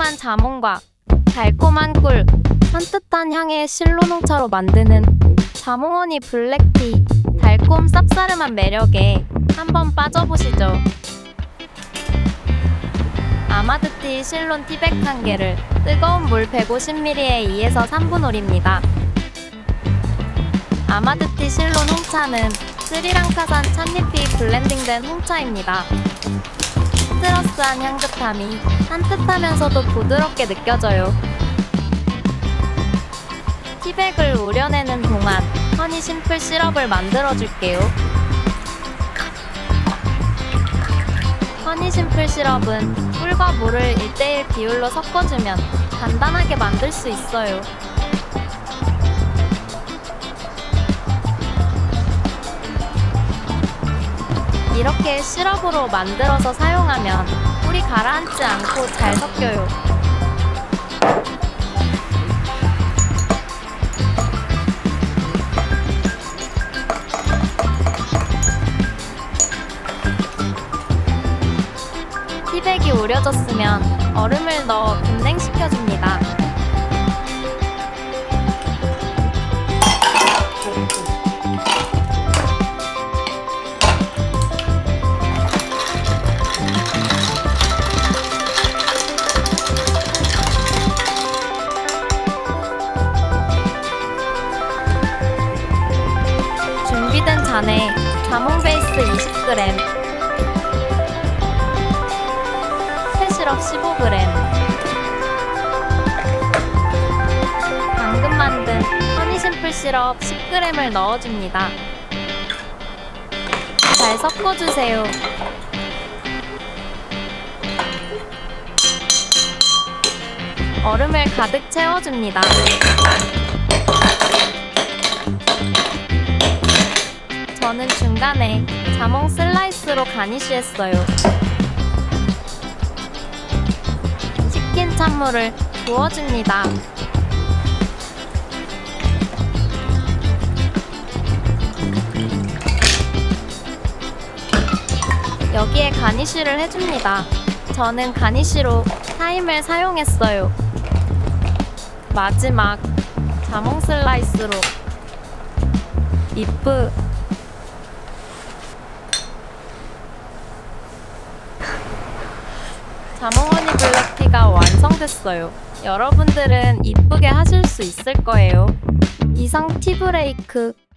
짭짤한 자몽과 달콤한 꿀, 산뜻한 향의 실로농차로 만드는 자몽허니 블랙티. 달콤 쌉싸름한 매력에 한번 빠져보시죠. 아마드티 실론 티백 1개를 뜨거운 물 150ml에 2에서 3분 우립니다. 아마드티 실론 홍차는 스리랑카산 찻잎이 블렌딩된 홍차입니다. 시트러스한 향긋함이 산뜻하면서도 부드럽게 느껴져요. 티백을 우려내는 동안 허니 심플 시럽을 만들어줄게요. 허니 심플 시럽은 꿀과 물을 1:1 비율로 섞어주면 간단하게 만들 수 있어요. 이렇게 시럽으로 만들어서 사용하면 꿀이 가라앉지 않고 잘 섞여요. 티백이 우려졌으면 얼음을 넣어 분냉시켜줍니다. 준비된 잔에 자몽 베이스 20g, 새시럽 15g, 방금 만든 허니 심플 시럽 10g을 넣어줍니다. 잘 섞어주세요. 얼음을 가득 채워줍니다. 저는 중간에 자몽 슬라이스로 가니쉬했어요. 식힌 찬물을 부어줍니다. 여기에 가니쉬를 해줍니다. 저는 가니쉬로 타임을 사용했어요. 마지막 자몽 슬라이스로 이쁘. 자몽허니 블랙티가 완성됐어요. 여러분들은 이쁘게 하실 수 있을 거예요. 이상 티브레이크